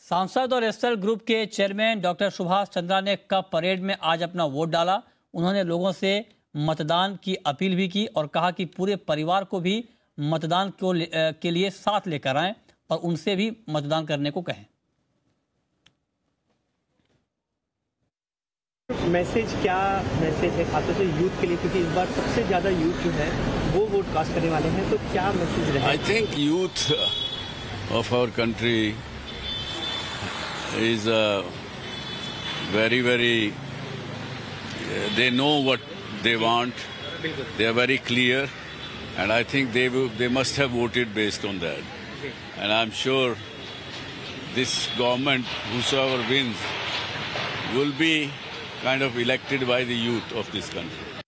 सांसद और SL group के चेयरमैन डॉक्टर सुभाष चंद्रा ने कप परेड में आज अपना वोट डाला। उन्होंने लोगों से मतदान की अपील भी की और कहा कि पूरे परिवार को भी मतदान के लिए साथ लेकर आएं और उनसे भी मतदान करने को कहें। क्या मैसेज है खासतौर से यूथ के लिए, क्योंकि इस बार सबसे ज्यादा यूथ जो है वो वोट कास्ट करने वाले हैं, तो क्या मैसेज रहेगा? I think youth of our country is very they know what they want. They are very clear, and I think they must have voted based on that. And I'm sure this government, whosoever wins, will be kind of elected by the youth of this country.